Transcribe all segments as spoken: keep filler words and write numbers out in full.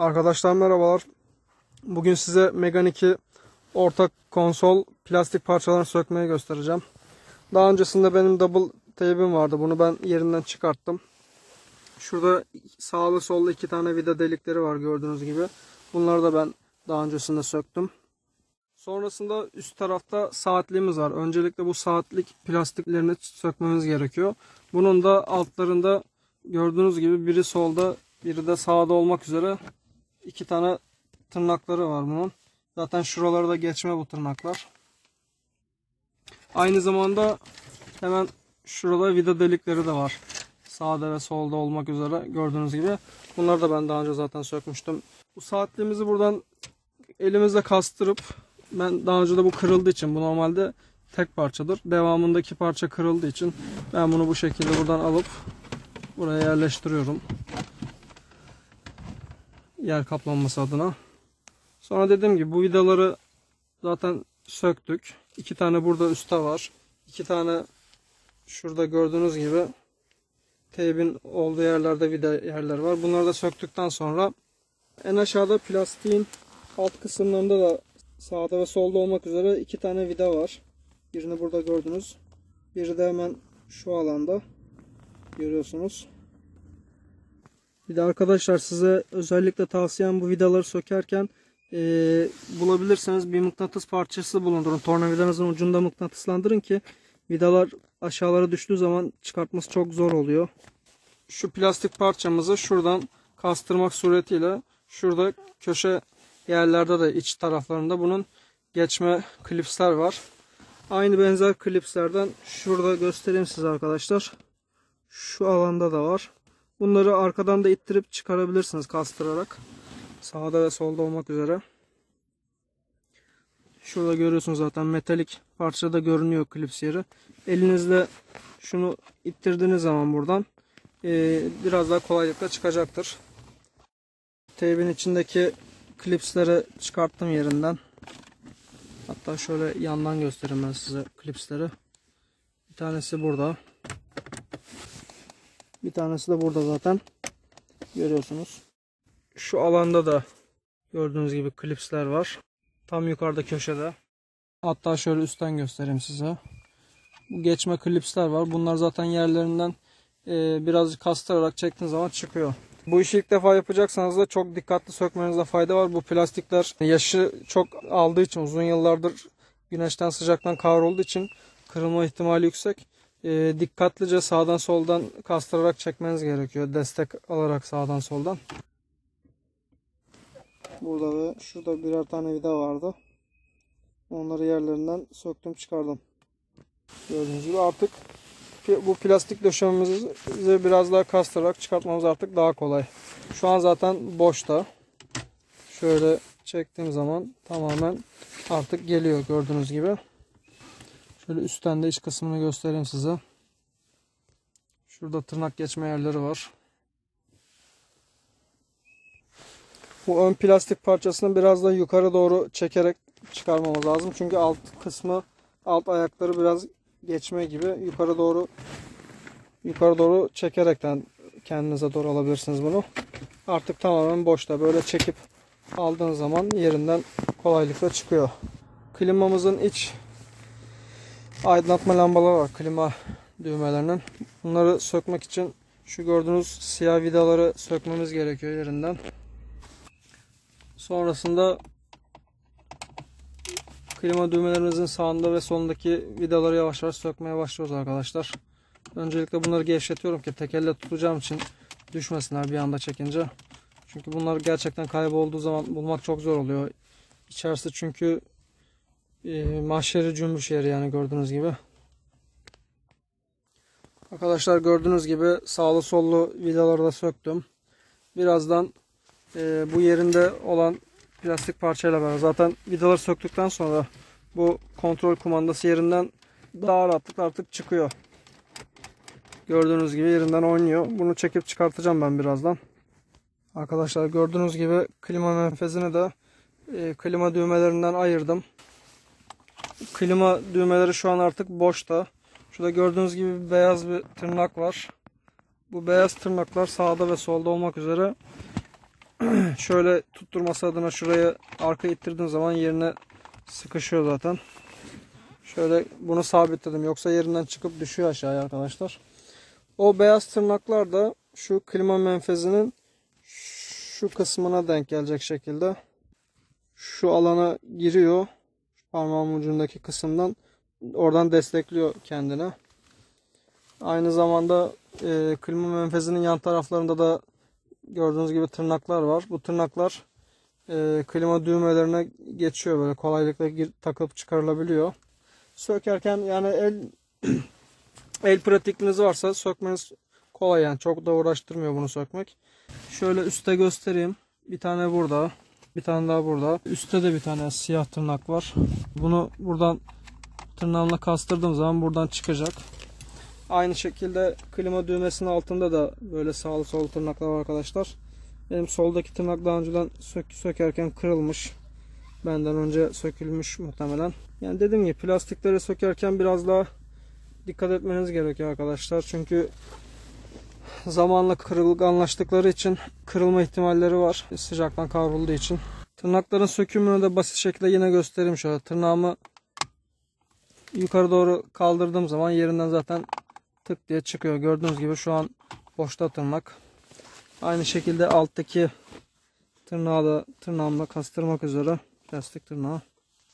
Arkadaşlar merhabalar. Bugün size Megane iki ortak konsol plastik parçalarını sökmeyi göstereceğim. Daha öncesinde benim double teybim vardı. Bunu ben yerinden çıkarttım. Şurada sağlı sollu iki tane vida delikleri var gördüğünüz gibi. Bunları da ben daha öncesinde söktüm. Sonrasında üst tarafta saatliğimiz var. Öncelikle bu saatlik plastiklerini sökmemiz gerekiyor. Bunun da altlarında gördüğünüz gibi biri solda, biri de sağda olmak üzere iki tane tırnakları var bunun. Zaten şuraları da geçme bu tırnaklar. Aynı zamanda hemen şurada vida delikleri de var. Sağda ve solda olmak üzere gördüğünüz gibi. Bunları da ben daha önce zaten sökmüştüm. Bu saatliğimizi buradan elimizle kastırıp, ben daha önce de bu kırıldığı için, bu normalde tek parçadır. Devamındaki parça kırıldığı için ben bunu bu şekilde buradan alıp buraya yerleştiriyorum. Yer kaplanması adına. Sonra dediğim gibi bu vidaları zaten söktük. İki tane burada üstte var. İki tane şurada gördüğünüz gibi teybin olduğu yerlerde vida yerler var. Bunları da söktükten sonra en aşağıda plastiğin alt kısımlarında da sağda ve solda olmak üzere iki tane vida var. Birini burada gördünüz. Biri de hemen şu alanda görüyorsunuz. Bir de arkadaşlar size özellikle tavsiyem, bu vidaları sökerken e, bulabilirseniz bir mıknatıs parçası bulundurun. Tornavidanızın ucunda mıknatıslandırın ki vidalar aşağılara düştüğü zaman çıkartması çok zor oluyor. Şu plastik parçamızı şuradan kastırmak suretiyle şurada köşe yerlerde de iç taraflarında bunun geçme klipsler var. Aynı benzer klipslerden şurada göstereyim size arkadaşlar. Şu alanda da var. Bunları arkadan da ittirip çıkarabilirsiniz kastırarak. Sağda ve solda olmak üzere. Şurada görüyorsunuz zaten metalik parçada görünüyor klips yeri. Elinizle şunu ittirdiğiniz zaman buradan e, biraz daha kolaylıkla çıkacaktır. Teybin içindeki klipsleri çıkarttım yerinden. Hatta şöyle yandan göstereyim ben size klipsleri. Bir tanesi burada. Bir tanesi de burada zaten. Görüyorsunuz. Şu alanda da gördüğünüz gibi klipsler var. Tam yukarıda köşede. Hatta şöyle üstten göstereyim size. Bu geçme klipsler var. Bunlar zaten yerlerinden e, birazcık kastırarak çektiğiniz zaman çıkıyor. Bu işi ilk defa yapacaksanız da çok dikkatli sökmenizde fayda var. Bu plastikler yaşı çok aldığı için, uzun yıllardır güneşten sıcaktan kavrulduğu için kırılma ihtimali yüksek. E, dikkatlice sağdan soldan kastırarak çekmeniz gerekiyor. Destek alarak sağdan soldan. Burada ve şurada birer tane vida vardı. Onları yerlerinden söktüm çıkardım. Gördüğünüz gibi artık bu plastik döşememizi biraz daha kastırarak çıkartmamız artık daha kolay. Şu an zaten boşta. Şöyle çektiğim zaman tamamen artık geliyor gördüğünüz gibi. Şöyle üstten de iç kısmını göstereyim size. Şurada tırnak geçme yerleri var. Bu ön plastik parçasını biraz da yukarı doğru çekerek çıkarmamız lazım. Çünkü alt kısmı, alt ayakları biraz geçme gibi yukarı doğru yukarı doğru çekerekten kendinize doğru alabilirsiniz bunu. Artık tamamen boşta. Böyle çekip aldığınız zaman yerinden kolaylıkla çıkıyor. Klimamızın iç aydınlatma lambaları var. Klima düğmelerinin. Bunları sökmek için şu gördüğünüz siyah vidaları sökmemiz gerekiyor yerinden. Sonrasında klima düğmelerimizin sağında ve solundaki vidaları yavaş yavaş sökmeye başlıyoruz arkadaşlar. Öncelikle bunları gevşetiyorum ki tek elle tutacağım için düşmesinler bir anda çekince. Çünkü bunlar gerçekten kaybolduğu zaman bulmak çok zor oluyor. İçerisi çünkü e, mahşeri cümbüş yeri, yani gördüğünüz gibi. Arkadaşlar gördüğünüz gibi sağlı sollu vidaları da söktüm. Birazdan e, bu yerinde olan plastik parçayla beraber zaten vidaları söktükten sonra bu kontrol kumandası yerinden daha rahatlıkla artık çıkıyor. Gördüğünüz gibi yerinden oynuyor. Bunu çekip çıkartacağım ben birazdan. Arkadaşlar gördüğünüz gibi klima menfezini de e, klima düğmelerinden ayırdım. Klima düğmeleri şu an artık boşta. Şurada gördüğünüz gibi beyaz bir tırnak var. Bu beyaz tırnaklar sağda ve solda olmak üzere Şöyle tutturması adına şuraya arka ittirdiğim zaman yerine sıkışıyor zaten. Şöyle bunu sabitledim. Yoksa yerinden çıkıp düşüyor aşağıya arkadaşlar. O beyaz tırnaklar da şu klima menfezinin şu kısmına denk gelecek şekilde. Şu alana giriyor. Parmağım ucundaki kısımdan. Oradan destekliyor kendine. Aynı zamanda e, klima menfezinin yan taraflarında da gördüğünüz gibi tırnaklar var. Bu tırnaklar e, klima düğmelerine geçiyor. Böyle kolaylıkla gir, takıp çıkarılabiliyor. Sökerken yani el el pratikliğiniz varsa sökmeniz kolay yani. Çok da uğraştırmıyor bunu sökmek. Şöyle üstte göstereyim. Bir tane burada. Bir tane daha burada. Üstte de bir tane siyah tırnak var. Bunu buradan tırnağımla kastırdığım zaman buradan çıkacak. Aynı şekilde klima düğmesinin altında da böyle sağlı sollu tırnaklar var arkadaşlar. Benim soldaki tırnak daha önceden sök sökerken kırılmış. Benden önce sökülmüş muhtemelen. Yani dediğim gibi plastikleri sökerken biraz daha dikkat etmeniz gerekiyor arkadaşlar. Çünkü zamanla kırılganlaştıkları için kırılma ihtimalleri var. Sıcaktan kavrulduğu için. Tırnakların sökümünü de basit şekilde yine göstereyim şöyle. Tırnağımı yukarı doğru kaldırdığım zaman yerinden zaten tık diye çıkıyor. Gördüğünüz gibi şu an boşta tırnak. Aynı şekilde alttaki tırnağı da tırnağımla kastırmak üzere. Plastik tırnağı.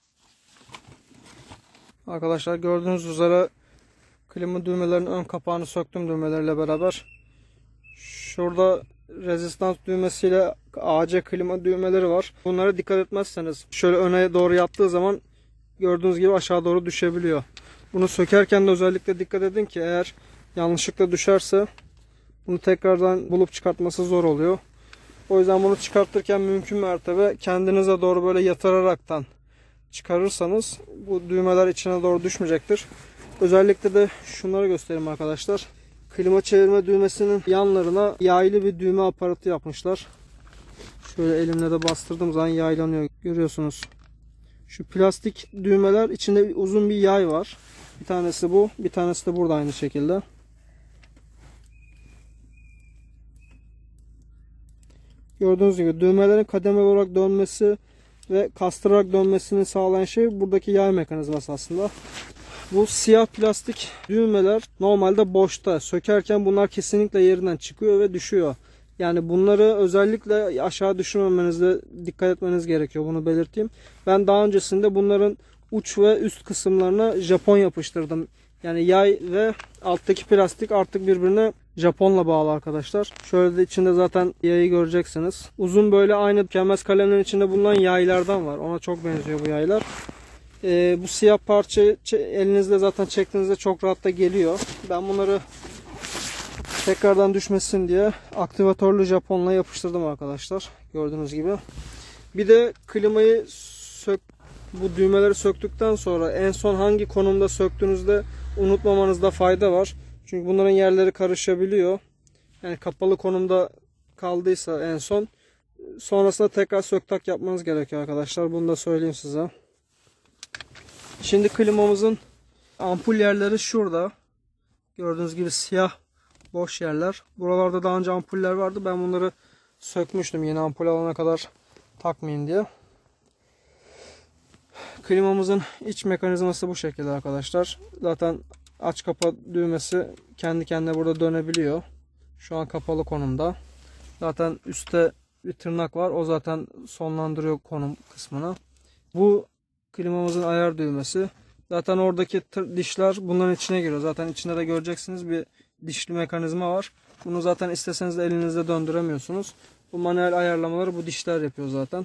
Arkadaşlar gördüğünüz üzere klima düğmelerinin ön kapağını söktüm düğmeleriyle beraber. Şurada rezistans düğmesiyle A C klima düğmeleri var. Bunlara dikkat etmezseniz şöyle öne doğru yaptığı zaman gördüğünüz gibi aşağı doğru düşebiliyor. Bunu sökerken de özellikle dikkat edin ki eğer yanlışlıkla düşerse bunu tekrardan bulup çıkartması zor oluyor. O yüzden bunu çıkartırken mümkün mertebe kendinize doğru böyle yatıraraktan çıkarırsanız bu düğmeler içine doğru düşmeyecektir. Özellikle de şunları göstereyim arkadaşlar. Klima çevirme düğmesinin yanlarına yaylı bir düğme aparatı yapmışlar. Şöyle elimle de bastırdığım zaman yaylanıyor. Görüyorsunuz. Şu plastik düğmeler içinde uzun bir yay var. Bir tanesi bu, bir tanesi de burada aynı şekilde. Gördüğünüz gibi düğmelerin kademeli olarak dönmesi ve kastırarak dönmesini sağlayan şey buradaki yay mekanizması aslında. Bu siyah plastik düğmeler normalde boşta. Sökerken bunlar kesinlikle yerinden çıkıyor ve düşüyor. Yani bunları özellikle aşağı düşürmemenizde dikkat etmeniz gerekiyor. Bunu belirteyim. Ben daha öncesinde bunların uç ve üst kısımlarına Japon yapıştırdım. Yani yay ve alttaki plastik artık birbirine Japonla bağlı arkadaşlar. Şöyle de içinde zaten yayı göreceksiniz. Uzun böyle aynı tükenmez kalemlerin içinde bulunan yaylardan var. Ona çok benziyor bu yaylar. Ee, bu siyah parçayı elinizle zaten çektiğinizde çok rahat da geliyor. Ben bunları tekrardan düşmesin diye aktivatörlü Japonla yapıştırdım arkadaşlar. Gördüğünüz gibi. Bir de klimayı sök, bu düğmeleri söktükten sonra en son hangi konumda söktüğünüzde unutmamanızda fayda var. Çünkü bunların yerleri karışabiliyor. Yani kapalı konumda kaldıysa en son sonrasında tekrar söktak yapmanız gerekiyor arkadaşlar. Bunu da söyleyeyim size. Şimdi klimamızın ampul yerleri şurada. Gördüğünüz gibi siyah boş yerler. Buralarda daha önce ampuller vardı. Ben bunları sökmüştüm yeni ampul alana kadar takmayın diye. Klimamızın iç mekanizması bu şekilde arkadaşlar. Zaten aç kapa düğmesi kendi kendine burada dönebiliyor. Şu an kapalı konumda. Zaten üstte bir tırnak var. O zaten sonlandırıyor konum kısmını. Bu klimamızın ayar düğmesi. Zaten oradaki dişler bunların içine giriyor. Zaten içinde de göreceksiniz bir dişli mekanizma var. Bunu zaten isteseniz de elinizde döndüremiyorsunuz. Bu manuel ayarlamaları bu dişler yapıyor zaten.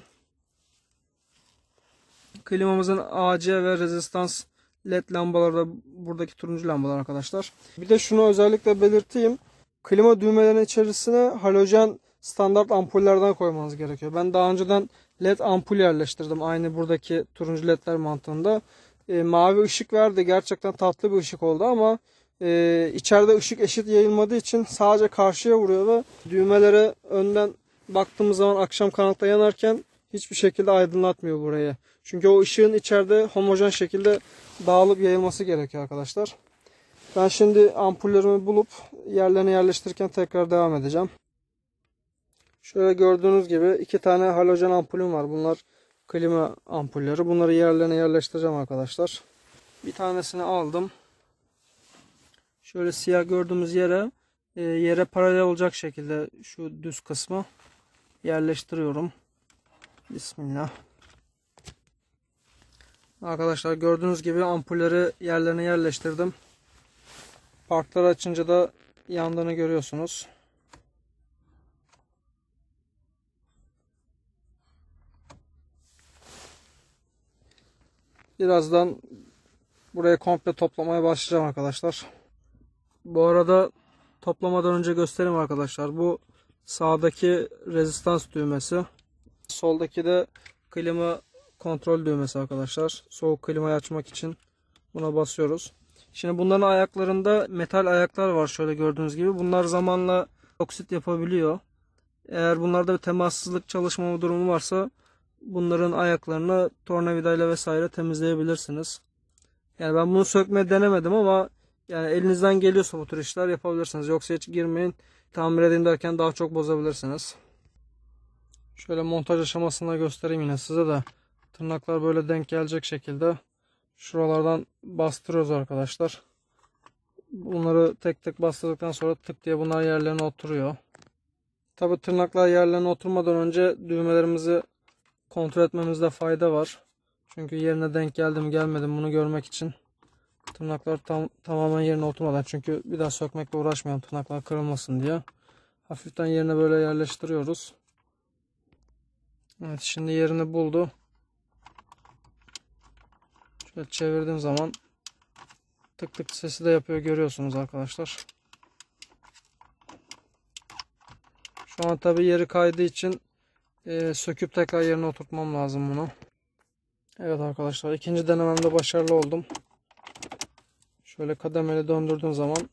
Klimamızın A C ve rezistans led lambaları da buradaki turuncu lambalar arkadaşlar. Bir de şunu özellikle belirteyim. Klima düğmelerinin içerisine halojen standart ampullerden koymanız gerekiyor. Ben daha önceden led ampul yerleştirdim. Aynı buradaki turuncu ledler mantığında. E, mavi ışık verdi. Gerçekten tatlı bir ışık oldu ama e, içeride ışık eşit yayılmadığı için sadece karşıya vuruyor ve düğmelere önden baktığımız zaman akşam karanlıkta yanarken hiçbir şekilde aydınlatmıyor burayı. Çünkü o ışığın içeride homojen şekilde dağılıp yayılması gerekiyor arkadaşlar. Ben şimdi ampullerimi bulup yerlerine yerleştirirken tekrar devam edeceğim. Şöyle gördüğünüz gibi iki tane halojen ampulüm var. Bunlar klima ampulleri. Bunları yerlerine yerleştireceğim arkadaşlar. Bir tanesini aldım. Şöyle siyah gördüğümüz yere e, yere paralel olacak şekilde şu düz kısmı yerleştiriyorum. Bismillah. Arkadaşlar gördüğünüz gibi ampulleri yerlerine yerleştirdim. Parkları açınca da yandığını görüyorsunuz. Birazdan burayı komple toplamaya başlayacağım arkadaşlar. Bu arada toplamadan önce göstereyim arkadaşlar. Bu sağdaki rezistans düğmesi. Soldaki de klima kontrol düğmesi arkadaşlar. Soğuk klimayı açmak için buna basıyoruz. Şimdi bunların ayaklarında metal ayaklar var şöyle gördüğünüz gibi. Bunlar zamanla oksit yapabiliyor. Eğer bunlarda bir temassızlık çalışma durumu varsa bunların ayaklarını tornavidayla vesaire temizleyebilirsiniz. Yani ben bunu sökmeye denemedim ama yani elinizden geliyorsa bu tür işler yapabilirsiniz. Yoksa hiç girmeyin. Tamir edeyim derken daha çok bozabilirsiniz. Şöyle montaj aşamasında göstereyim yine size de. Tırnaklar böyle denk gelecek şekilde şuralardan bastırıyoruz arkadaşlar. Bunları tek tek bastırdıktan sonra tık diye bunlar yerlerine oturuyor. Tabi tırnaklar yerlerine oturmadan önce düğmelerimizi kontrol etmemizde fayda var. Çünkü yerine denk geldim gelmedim bunu görmek için. Tırnaklar tam, tamamen yerine oturmadan, çünkü bir daha sökmekle uğraşmayalım tırnaklar kırılmasın diye. Hafiften yerine böyle yerleştiriyoruz. Evet, şimdi yerini buldu. Şöyle çevirdiğim zaman tık tık sesi de yapıyor, görüyorsunuz arkadaşlar. Şu an tabi yeri kaydığı için e, söküp tekrar yerine oturtmam lazım bunu. Evet arkadaşlar, ikinci denememde başarılı oldum. Şöyle kademeli döndürdüğüm zaman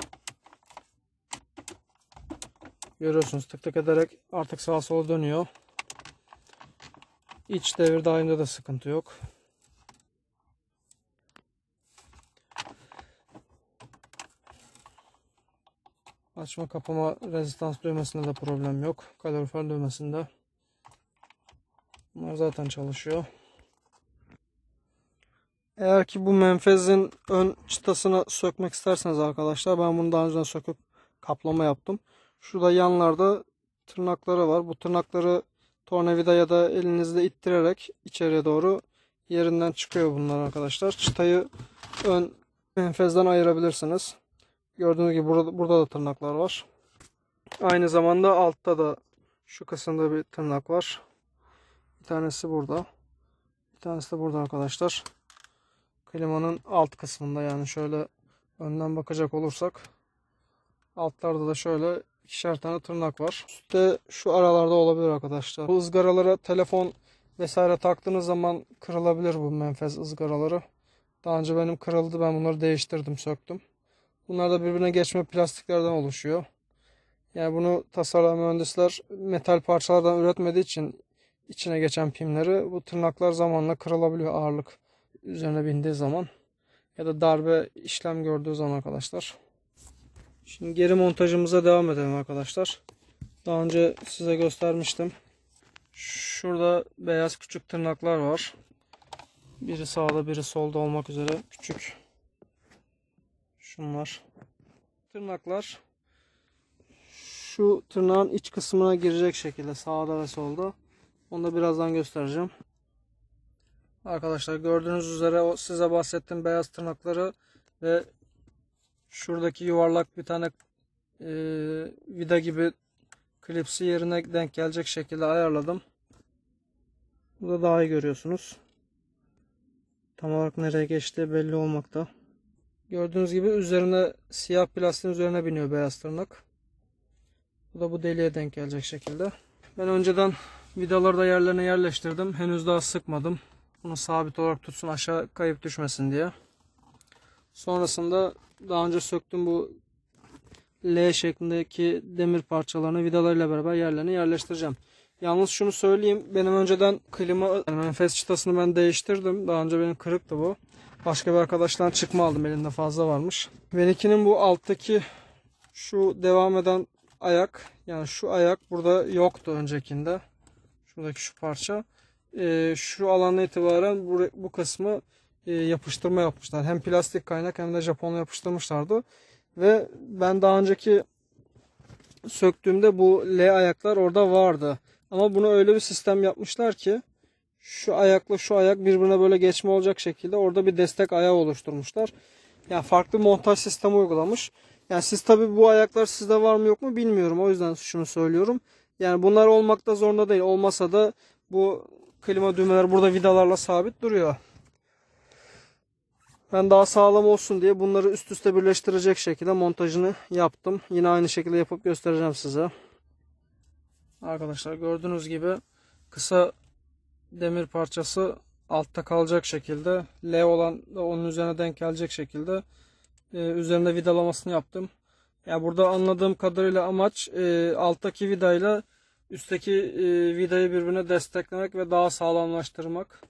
görüyorsunuz tık tık ederek artık sağa sola dönüyor. İç devir daimde de sıkıntı yok. Açma kapama rezistans düğmesinde de problem yok. Kalorifer düğmesinde. Bunlar zaten çalışıyor. Eğer ki bu menfezin ön çıtasını sökmek isterseniz arkadaşlar, ben bunu daha önceden söküp kaplama yaptım. Şurada yanlarda tırnakları var. Bu tırnakları tornavida ya da elinizle ittirerek içeriye doğru yerinden çıkıyor bunlar arkadaşlar. Çıtayı ön menfezden ayırabilirsiniz. Gördüğünüz gibi burada, burada da tırnaklar var. Aynı zamanda altta da şu kısımda bir tırnak var. Bir tanesi burada. Bir tanesi de burada arkadaşlar. Klimanın alt kısmında, yani şöyle önden bakacak olursak altlarda da şöyle ikişer tane tırnak var. Üstte şu aralarda olabilir arkadaşlar. Bu ızgaralara telefon vesaire taktığınız zaman kırılabilir bu menfez ızgaraları. Daha önce benim kırıldı, ben bunları değiştirdim, söktüm. Bunlar da birbirine geçme plastiklerden oluşuyor. Yani bunu tasarlayan mühendisler metal parçalardan üretmediği için içine geçen pimleri, bu tırnaklar zamanla kırılabiliyor ağırlık üzerine bindiği zaman ya da darbe işlem gördüğü zaman arkadaşlar. Şimdi geri montajımıza devam edelim arkadaşlar. Daha önce size göstermiştim. Şurada beyaz küçük tırnaklar var. Biri sağda biri solda olmak üzere küçük. Şunlar. Tırnaklar şu tırnağın iç kısmına girecek şekilde sağda ve solda. Onu da birazdan göstereceğim. Arkadaşlar gördüğünüz üzere o size bahsettiğim beyaz tırnakları ve şuradaki yuvarlak bir tane e, vida gibi klipsi yerine denk gelecek şekilde ayarladım. Burada daha iyi görüyorsunuz. Tam olarak nereye geçtiği belli olmakta. Gördüğünüz gibi üzerine siyah plastiğin üzerine biniyor beyaz tırnak. Bu da bu deliğe denk gelecek şekilde. Ben önceden vidaları da yerlerine yerleştirdim. Henüz daha sıkmadım. Bunu sabit olarak tutsun, aşağı kayıp düşmesin diye. Sonrasında daha önce söktüm bu L şeklindeki demir parçalarını vidalarıyla beraber yerlerine yerleştireceğim. Yalnız şunu söyleyeyim. Benim önceden klima yani menfez çıtasını ben değiştirdim. Daha önce benim kırıktı bu. Başka bir arkadaştan çıkma aldım. Elinde fazla varmış. Benimkinin bu alttaki şu devam eden ayak, yani şu ayak burada yoktu öncekinde. Şuradaki şu parça. Ee, şu alandan itibaren bu, bu kısmı e, yapıştırma yapmışlar. Hem plastik kaynak hem de Japonla yapıştırmışlardı. Ve ben daha önceki söktüğümde bu L ayaklar orada vardı. Ama bunu öyle bir sistem yapmışlar ki şu ayakla şu ayak birbirine böyle geçme olacak şekilde orada bir destek ayağı oluşturmuşlar. Yani farklı montaj sistemi uygulamış. Yani siz tabi bu ayaklar sizde var mı yok mu bilmiyorum. O yüzden şunu söylüyorum. Yani bunlar olmakta zorunda değil. Olmasa da bu klima düğmeleri burada vidalarla sabit duruyor. Ben daha sağlam olsun diye bunları üst üste birleştirecek şekilde montajını yaptım. Yine aynı şekilde yapıp göstereceğim size. Arkadaşlar gördüğünüz gibi kısa demir parçası altta kalacak şekilde, L olan da onun üzerine denk gelecek şekilde e, üzerinde vidalamasını yaptım. Yani burada anladığım kadarıyla amaç e, alttaki vidayla üstteki e, vidayı birbirine desteklemek ve daha sağlamlaştırmak.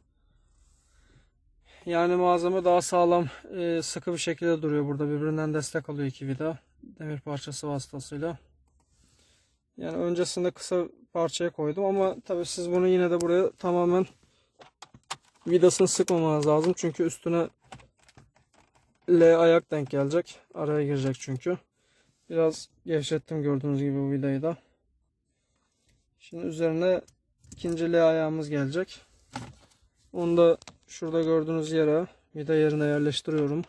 Yani malzeme daha sağlam, e, sıkı bir şekilde duruyor burada. Birbirinden destek alıyor iki vida demir parçası vasıtasıyla. Yani öncesinde kısa parçaya koydum ama tabii siz bunu yine de buraya tamamen vidasını sıkmamanız lazım. Çünkü üstüne L ayak denk gelecek. Araya girecek çünkü. Biraz gevşettim gördüğünüz gibi bu vidayı da. Şimdi üzerine ikinci L ayağımız gelecek. Onu da şurada gördüğünüz yere, vida yerine yerleştiriyorum.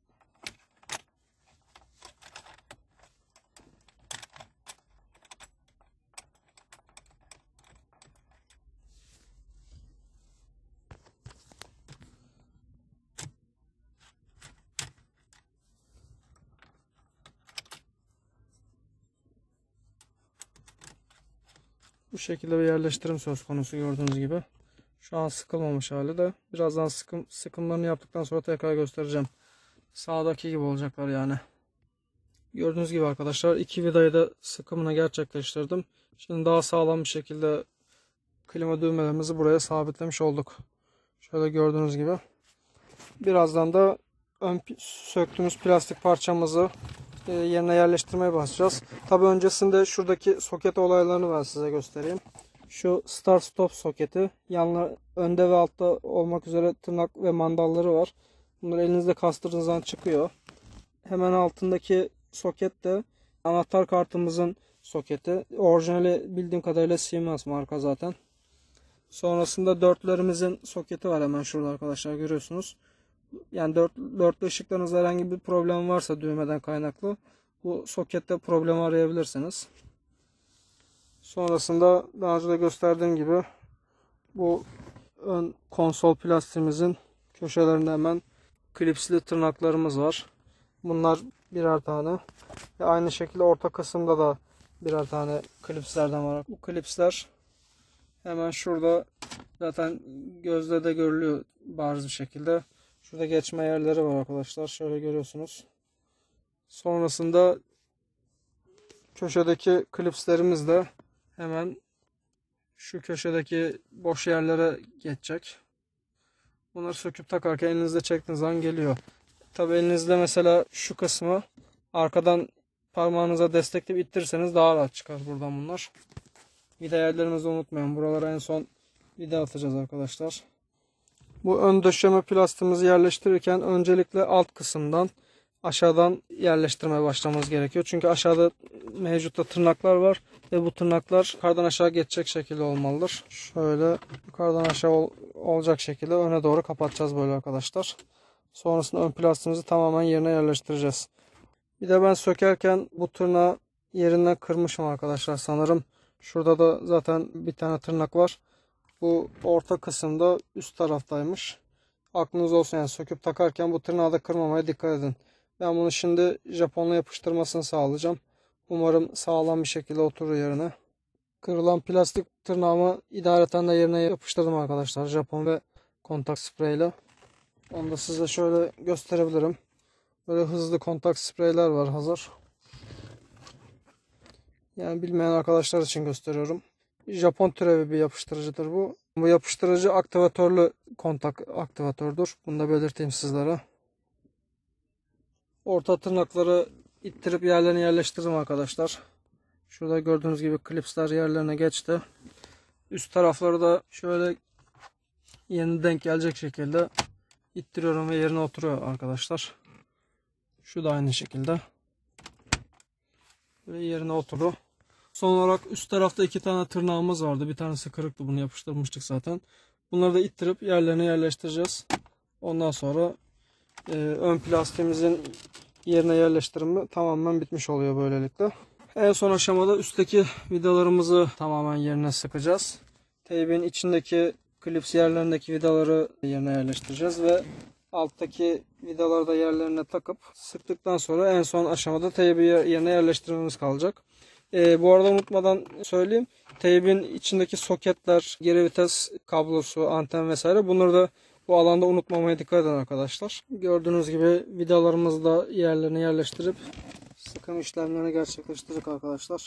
Bu şekilde bir yerleştirim söz konusu gördüğünüz gibi. Şu an sıkılmamış hali de. Birazdan sıkım, sıkımlarını yaptıktan sonra tekrar göstereceğim. Sağdaki gibi olacaklar yani. Gördüğünüz gibi arkadaşlar iki vidayı da sıkımını gerçekleştirdim. Şimdi daha sağlam bir şekilde klima düğmelerimizi buraya sabitlemiş olduk. Şöyle gördüğünüz gibi. Birazdan da ön söktüğümüz plastik parçamızı yerine yerleştirmeye başlayacağız. Tabi öncesinde şuradaki soket olaylarını ben size göstereyim. Şu start stop soketi, yanlar önde ve altta olmak üzere tırnak ve mandalları var. Bunları elinizde kastırdığınızdan çıkıyor. Hemen altındaki soket de anahtar kartımızın soketi. Orijinali bildiğim kadarıyla Siemens marka zaten. Sonrasında dörtlerimizin soketi var hemen şurada arkadaşlar, görüyorsunuz. Yani dört, dörtlü ışıklarınızda herhangi bir problem varsa düğmeden kaynaklı bu sokette problemi arayabilirsiniz. Sonrasında daha önce de gösterdiğim gibi bu ön konsol plastiğimizin köşelerinde hemen klipsli tırnaklarımız var. Bunlar birer tane. Ve aynı şekilde orta kısımda da birer tane klipslerden var. Bu klipsler hemen şurada zaten gözle de görülüyor bariz bir şekilde. Şurada geçme yerleri var arkadaşlar. Şöyle görüyorsunuz. Sonrasında köşedeki klipslerimiz de hemen şu köşedeki boş yerlere geçecek. Bunları söküp takarken elinizde çektiğiniz zaman geliyor. Tabi elinizde mesela şu kısmı arkadan parmağınıza destekleyip ittirirseniz daha rahat çıkar buradan bunlar. Vida yerlerinizi unutmayın. Buralara en son vida atacağız arkadaşlar. Bu ön döşeme plastiğimizi yerleştirirken öncelikle alt kısımdan aşağıdan yerleştirmeye başlamamız gerekiyor. Çünkü aşağıda mevcutta tırnaklar var ve bu tırnaklar yukarıdan aşağı geçecek şekilde olmalıdır. Şöyle yukarıdan aşağı ol olacak şekilde öne doğru kapatacağız böyle arkadaşlar. Sonrasında ön plastiğimizi tamamen yerine yerleştireceğiz. Bir de ben sökerken bu tırnağı yerinden kırmışım arkadaşlar sanırım. Şurada da zaten bir tane tırnak var. Bu orta kısımda üst taraftaymış. Aklınız olsun, yani söküp takarken bu tırnağı da kırmamaya dikkat edin. Ben bunu şimdi Japonla yapıştırmasını sağlayacağım. Umarım sağlam bir şekilde oturur yerine. Kırılan plastik tırnağımı idareten de yerine yapıştırdım arkadaşlar. Japon ve kontak spreyle. Onu da size şöyle gösterebilirim. Böyle hızlı kontak spreyler var hazır. Yani bilmeyen arkadaşlar için gösteriyorum. Japon türevi bir yapıştırıcıdır bu. Bu yapıştırıcı aktivatörlü kontak aktivatördür. Bunu da belirteyim sizlere. Orta tırnakları ittirip yerlerine yerleştirdim arkadaşlar. Şurada gördüğünüz gibi klipsler yerlerine geçti. Üst tarafları da şöyle yerine denk gelecek şekilde ittiriyorum ve yerine oturuyor arkadaşlar. Şu da aynı şekilde. Ve yerine oturdu. Son olarak üst tarafta iki tane tırnağımız vardı. Bir tanesi kırıktı. Bunu yapıştırmıştık zaten. Bunları da ittirip yerlerine yerleştireceğiz. Ondan sonra e, ön plastiğimizin yerine yerleştirimi tamamen bitmiş oluyor böylelikle. En son aşamada üstteki vidalarımızı tamamen yerine sıkacağız. Teybin içindeki klips yerlerindeki vidaları yerine yerleştireceğiz ve alttaki vidaları da yerlerine takıp sıktıktan sonra en son aşamada teybi yerine yerleştirmemiz kalacak. Ee, bu arada unutmadan söyleyeyim. Teybin içindeki soketler, geri vites kablosu, anten vesaire, bunları da bu alanda unutmamaya dikkat edin arkadaşlar. Gördüğünüz gibi vidalarımızı da yerlerine yerleştirip sıkım işlemlerini gerçekleştirdik arkadaşlar.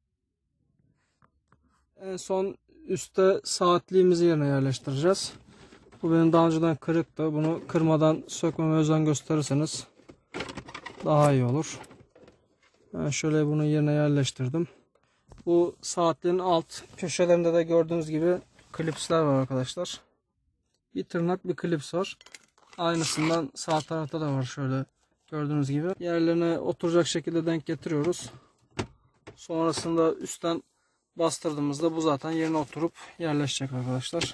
En son üstte saatliğimizi yerine yerleştireceğiz. Bu benim daha önceden kırıktı. Bunu kırmadan sökmeme özen gösterirseniz daha iyi olur. Ben şöyle bunu yerine yerleştirdim. Bu saatlerin alt köşelerinde de gördüğünüz gibi klipsler var arkadaşlar. Bir tırnak bir klips var. Aynısından sağ tarafta da var şöyle gördüğünüz gibi. Yerlerine oturacak şekilde denk getiriyoruz. Sonrasında üstten bastırdığımızda bu zaten yerine oturup yerleşecek arkadaşlar.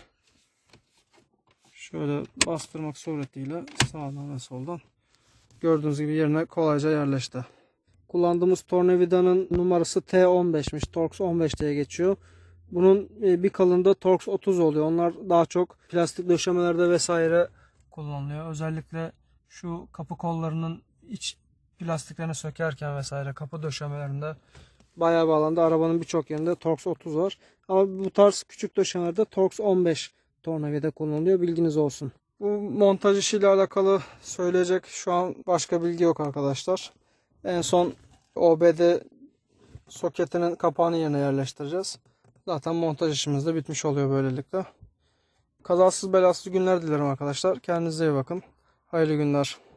Şöyle bastırmak suretiyle sağdan ve soldan gördüğünüz gibi yerine kolayca yerleşti. Kullandığımız tornavidanın numarası T on beş'miş. Torx on beş diye geçiyor. Bunun bir kalınlığı Torx otuz oluyor. Onlar daha çok plastik döşemelerde vesaire kullanılıyor. Özellikle şu kapı kollarının iç plastiklerini sökerken vesaire kapı döşemelerinde bayağı bir alanda arabanın birçok yerinde Torx otuz var. Ama bu tarz küçük döşemelerde Torx on beş tornavida kullanılıyor. Bilginiz olsun. Bu montaj işiyle alakalı söyleyecek şu an başka bilgi yok arkadaşlar. En son O B D soketinin kapağını yerine yerleştireceğiz. Zaten montaj işimiz de bitmiş oluyor böylelikle. Kazasız belasız günler dilerim arkadaşlar. Kendinize iyi bakın. Hayırlı günler.